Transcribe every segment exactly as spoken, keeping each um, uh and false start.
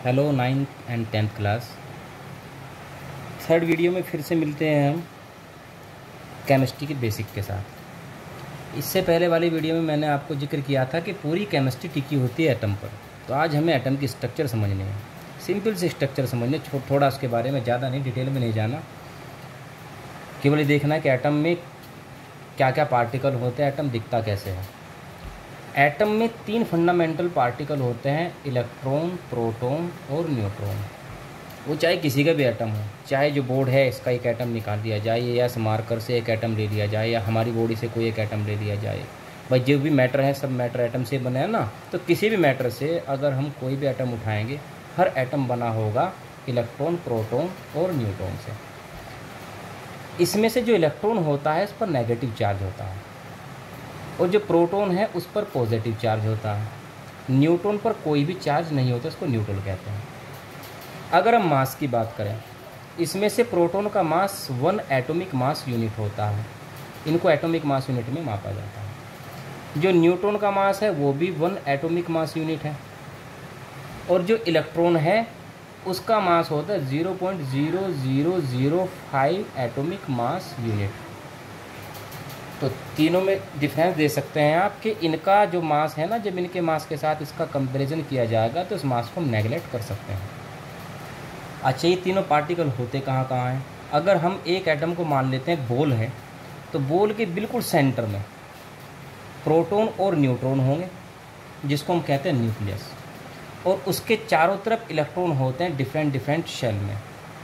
Hello ninth and tenth class. Third video में फिर से मिलते हैं हम केमिस्ट्री के बेसिक के साथ। इससे पहले वाली वीडियो में मैंने आपको जिक्र किया था कि पूरी केमिस्ट्री टिकी होती है एटम पर। तो आज हमें एटम की स्ट्रक्चर समझनी है, सिंपल से स्ट्रक्चर समझने, थोड़ा उसके बारे में ज़्यादा नहीं, डिटेल में नहीं जाना, केवल ये देखना है कि एटम में क्या क्या पार्टिकल होते हैं, एटम दिखता कैसे है। एटम में तीन फंडामेंटल पार्टिकल होते हैं, इलेक्ट्रॉन, प्रोटॉन और न्यूट्रॉन। वो चाहे किसी का भी एटम हो, चाहे जो बोर्ड है इसका एक एटम निकाल दिया जाए, या इस मार्कर से एक एटम ले लिया जाए, या हमारी बॉडी से कोई एक एटम ले लिया जाए। भाई जो भी मैटर है सब मैटर एटम से बने हैं ना। तो किसी भी मैटर से अगर हम कोई भी एटम उठाएंगे, हर एटम बना होगा इलेक्ट्रॉन, प्रोटॉन और न्यूट्रॉन से। इसमें से जो इलेक्ट्रॉन होता है इस पर नेगेटिव चार्ज होता है, और जो प्रोटॉन है उस पर पॉजिटिव चार्ज होता है। न्यूट्रॉन पर कोई भी चार्ज नहीं होता, इसको न्यूट्रल कहते हैं। अगर हम मास की बात करें, इसमें से प्रोटॉन का mass one atomic mass unit होता है, इनको एटॉमिक मास यूनिट में मापा जाता है। जो न्यूट्रॉन का मास है वो भी वन एटॉमिक मास यूनिट है, और जो इलेक्ट्रॉन है उसका मास होता है zero point zero zero zero five atomic mass unit. तो तीनों में डिफरेंस दे सकते हैं आप कि इनका जो मास है ना, जब इनके मास के साथ इसका कंपैरिजन किया जाएगा तो इस मास को हम नेगलेक्ट कर सकते हैं। अच्छा, ये तीनों पार्टिकल होते कहाँ कहाँ हैं? अगर हम एक एटम को मान लेते हैं बॉल है, तो बॉल के बिल्कुल सेंटर में प्रोटॉन और न्यूट्रॉन होंगे, जिसको हम कहते हैं न्यूक्लियस, और उसके चारों तरफ इलेक्ट्रॉन होते हैं डिफरेंट डिफरेंट शेल में।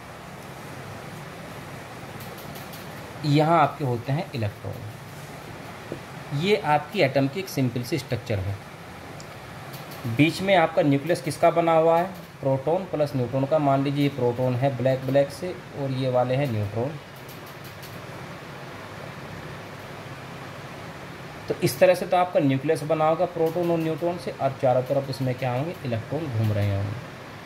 यहाँ आपके होते हैं इलेक्ट्रॉन। ये आपकी एटम की एक सिंपल सी स्ट्रक्चर है। बीच में आपका न्यूक्लियस किसका बना हुआ है? प्रोटॉन प्लस न्यूट्रॉन का। मान लीजिए ये प्रोटॉन है ब्लैक ब्लैक से, और ये वाले हैं न्यूट्रॉन। तो इस तरह से तो आपका न्यूक्लियस बना होगा प्रोटॉन और न्यूट्रॉन से, और चारों तरफ इसमें क्या होंगे? इलेक्ट्रॉन घूम रहे होंगे।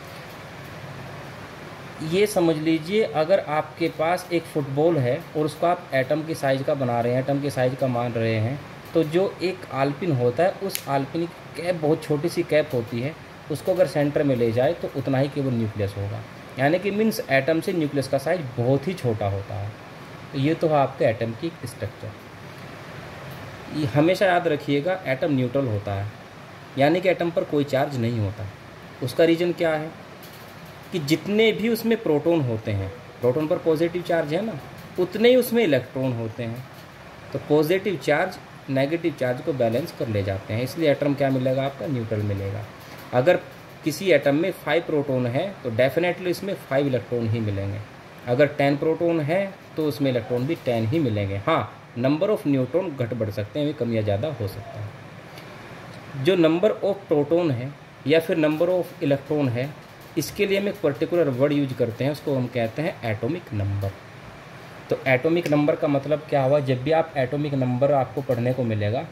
ये समझ लीजिए, अगर आपके पास एक फुटबॉल है और उसको आप एटम की साइज़ का बना रहे हैं, एटम की साइज़ का मान रहे हैं, तो जो एक आलपिन होता है, उस आलपिन की कैप बहुत छोटी सी कैप होती है, उसको अगर सेंटर में ले जाए तो उतना ही केवल न्यूक्लियस होगा। यानी कि मीन्स एटम से न्यूक्लियस का साइज बहुत ही छोटा होता है। तो ये तो है आपके एटम की स्ट्रक्चर। ये हमेशा याद रखिएगा, एटम न्यूट्रल होता है, यानी कि एटम पर कोई चार्ज नहीं होता। उसका रीज़न क्या है कि जितने भी उसमें प्रोटॉन होते हैं, प्रोटॉन पर पॉजिटिव चार्ज है ना, उतने ही उसमें इलेक्ट्रॉन होते हैं। तो पॉजिटिव चार्ज नेगेटिव चार्ज को बैलेंस कर ले जाते हैं, इसलिए एटम क्या मिलेगा? आपका न्यूट्रल मिलेगा। अगर किसी एटम में फाइव प्रोटॉन है तो डेफिनेटली इसमें फाइव इलेक्ट्रॉन ही मिलेंगे। अगर टेन प्रोटॉन है तो उसमें इलेक्ट्रॉन भी टेन ही मिलेंगे। हाँ, नंबर ऑफ़ न्यूट्रॉन घट बढ़ सकते हैं, कम या ज़्यादा हो सकता है। जो नंबर ऑफ प्रोटॉन है या फिर नंबर ऑफ इलेक्ट्रॉन है, इसके लिए हम एक पर्टिकुलर वर्ड यूज करते हैं, उसको हम कहते हैं एटॉमिक नंबर। तो एटॉमिक नंबर का मतलब क्या हुआ? जब भी आप एटॉमिक नंबर आपको पढ़ने को मिलेगा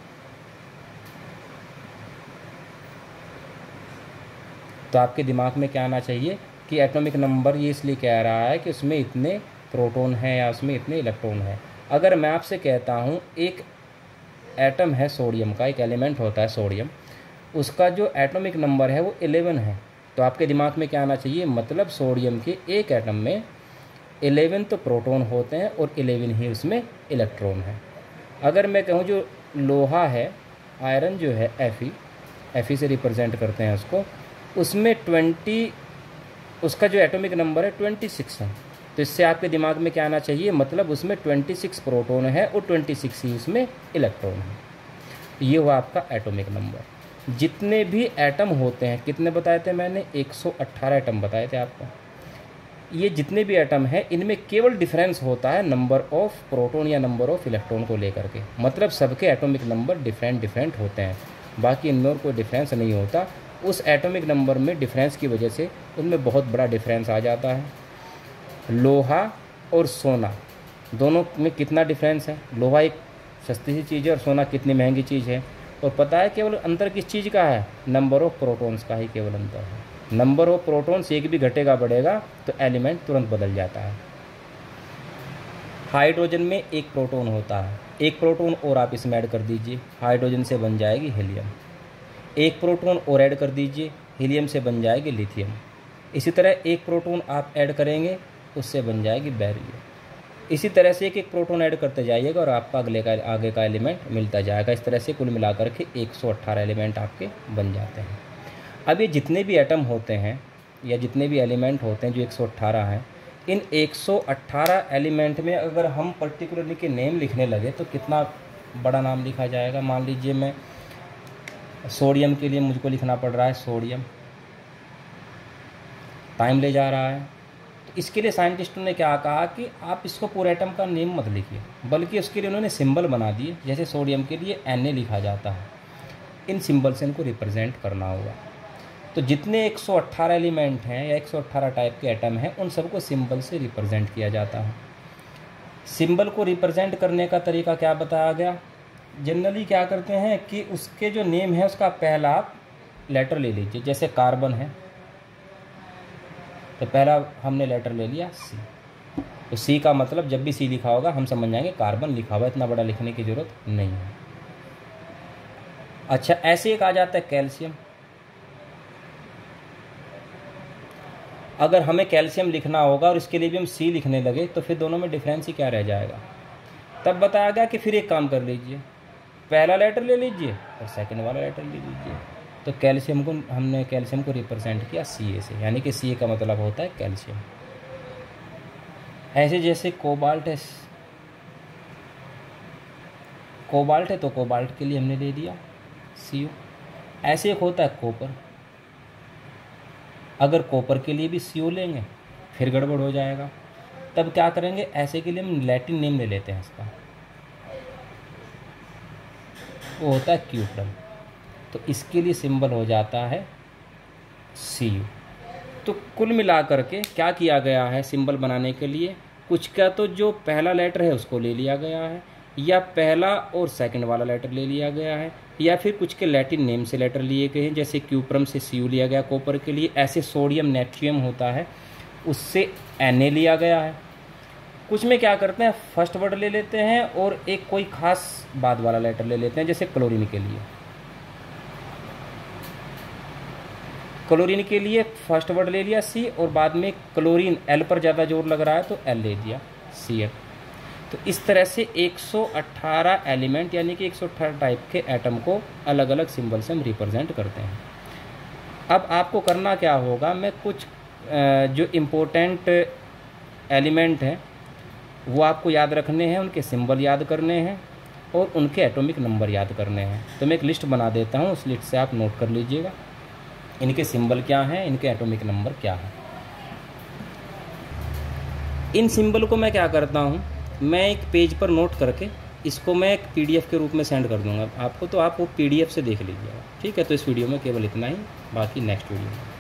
तो आपके दिमाग में क्या आना चाहिए कि एटॉमिक नंबर ये इसलिए कह रहा है कि उसमें इतने प्रोटॉन हैं या उसमें इतने इलेक्ट्रॉन हैं। अगर मैं आपसे कहता हूँ एक एटम है सोडियम का, एक एलिमेंट होता है सोडियम, उसका जो एटॉमिक नंबर है वो इलेवन है, तो आपके दिमाग में क्या आना चाहिए? मतलब सोडियम के एक एटम में इलेवन तो प्रोटॉन होते हैं और इलेवन ही उसमें इलेक्ट्रॉन है। अगर मैं कहूँ जो लोहा है, आयरन जो है, एफी एफी से रिप्रेजेंट करते हैं उसको, उसमें ट्वेंटी, उसका जो एटॉमिक नंबर है ट्वेंटी सिक्स है। तो इससे आपके दिमाग में क्या आना चाहिए? मतलब उसमें ट्वेंटी सिक्स प्रोटॉन है और ट्वेंटी सिक्स ही उसमें इलेक्ट्रॉन है। ये हुआ आपका एटॉमिक नंबर। जितने भी एटम होते हैं, कितने बताए थे मैंने? एक सौ अट्ठारह एटम बताए थे आपको। ये जितने भी एटम हैं, इनमें केवल डिफरेंस होता है नंबर ऑफ़ प्रोटॉन या नंबर ऑफ़ इलेक्ट्रॉन को लेकर के। मतलब सबके एटॉमिक नंबर डिफरेंट डिफरेंट होते हैं, बाकी इनमें और कोई डिफरेंस नहीं होता। उस एटॉमिक नंबर में डिफरेंस की वजह से उनमें बहुत बड़ा डिफरेंस आ जाता है। लोहा और सोना दोनों में कितना डिफरेंस है? लोहा एक सस्ती सी चीज़ है और सोना कितनी महंगी चीज़ है। और पता है केवल अंतर किस चीज़ का है? नंबर ऑफ़ प्रोटॉन्स का ही केवल अंतर है। नंबर ऑफ़ प्रोटॉन्स एक भी घटेगा बढ़ेगा तो एलिमेंट तुरंत बदल जाता है। हाइड्रोजन में एक प्रोटॉन होता है, एक प्रोटॉन और आप इसमें ऐड कर दीजिए, हाइड्रोजन से बन जाएगी हीलियम। एक प्रोटॉन और ऐड कर दीजिए, हीलियम से बन जाएगी लिथियम। इसी तरह एक प्रोटॉन आप ऐड करेंगे, उससे बन जाएगी बेरिलियम। इसी तरह से एक एक प्रोटॉन ऐड करते जाइएगा और आपका अगले का आगे का एलिमेंट मिलता जाएगा। इस तरह से कुल मिलाकर के एक सौ अट्ठारह एलिमेंट आपके बन जाते हैं। अब ये जितने भी एटम होते हैं या जितने भी एलिमेंट होते हैं जो एक सौ अट्ठारह हैं, इन एक सौ अट्ठारह एलिमेंट में अगर हम पर्टिकुलरली के नेम लिखने लगे तो कितना बड़ा नाम लिखा जाएगा। मान लीजिए मैं सोडियम के लिए मुझको लिखना पड़ रहा है सोडियम, टाइम ले जा रहा है। तो इसके लिए साइंटिस्टों ने क्या कहा कि आप इसको पूरे एटम का नेम मत लिखिए, बल्कि उसके लिए उन्होंने सिंबल बना दिए। जैसे सोडियम के लिए एन ए लिखा जाता है, इन सिंबल से इनको रिप्रेजेंट करना होगा। तो जितने एक सौ अट्ठारह एलिमेंट हैं या एक सौ अट्ठारह टाइप के एटम हैं, उन सबको सिंबल से रिप्रेजेंट किया जाता है। सिंबल को रिप्रेजेंट करने का तरीका क्या बताया गया। जनरली क्या करते हैं कि उसके जो नेम है उसका पहला आप लेटर ले लीजिए। जैसे कार्बन है तो पहला हमने लेटर ले लिया सी, तो सी का मतलब जब भी सी लिखा होगा हम समझ जाएंगे कार्बन लिखा हुआ, इतना बड़ा लिखने की ज़रूरत नहीं है। अच्छा, ऐसे एक आ जाता है कैल्शियम। अगर हमें कैल्शियम लिखना होगा और इसके लिए भी हम सी लिखने लगे तो फिर दोनों में डिफरेंस ही क्या रह जाएगा। तब बताया गया कि फिर एक काम कर लीजिए, पहला लेटर ले लीजिए और सेकंड वाला लेटर ले लीजिए। तो कैल्शियम को हमने कैल्शियम को रिप्रेजेंट किया सी ए से, यानी कि सी ए का मतलब होता है कैल्शियम। ऐसे जैसे कोबाल्ट है, कोबाल्ट है तो कोबाल्ट के लिए हमने ले लिया सी ओ। ऐसे एक होता है कॉपर, अगर कॉपर के लिए भी सी ओ लेंगे फिर गड़बड़ हो जाएगा। तब क्या करेंगे, ऐसे के लिए हम लैटिन नेम ले लेते हैं इसका, वो होता है क्यूप्रम। तो इसके लिए सिंबल हो जाता है सी यू। तो कुल मिलाकर के क्या किया गया है सिंबल बनाने के लिए, कुछ का तो जो पहला लेटर है उसको ले लिया गया है, या पहला और सेकंड वाला लेटर ले लिया गया है, या फिर कुछ के लैटिन नेम से लेटर लिए गए हैं। जैसे क्यूप्रम से सी यू लिया गया कॉपर के लिए, ऐसे सोडियम नेट्रियम होता है उससे एन ए लिया गया है। कुछ में क्या करते हैं, फर्स्ट वर्ड ले लेते हैं और एक कोई खास बाद वाला लेटर ले लेते हैं। जैसे क्लोरीन के लिए, क्लोरीन के लिए फर्स्ट वर्ड ले लिया सी और बाद में क्लोरीन एल पर ज़्यादा जोर लग रहा है तो एल ले दिया सी एल। तो इस तरह से एक सौ अट्ठारह एलिमेंट यानी कि एक सौ अट्ठारह टाइप के एटम को अलग अलग सिंबल से हम रिप्रेजेंट करते हैं। अब आपको करना क्या होगा, मैं कुछ जो इम्पोर्टेंट एलिमेंट हैं वो आपको याद रखने हैं, उनके सिंबल याद करने हैं और उनके एटॉमिक नंबर याद करने हैं। तो मैं एक लिस्ट बना देता हूँ, उस लिस्ट से आप नोट कर लीजिएगा इनके सिंबल क्या हैं, इनके एटॉमिक नंबर क्या हैं। इन सिंबल को मैं क्या करता हूँ, मैं एक पेज पर नोट करके इसको मैं एक पीडीएफ के रूप में सेंड कर दूंगा आपको, तो आप वो पीडीएफ से देख लीजिएगा। ठीक है, तो इस वीडियो में केवल इतना ही, बाकी नेक्स्ट वीडियो में।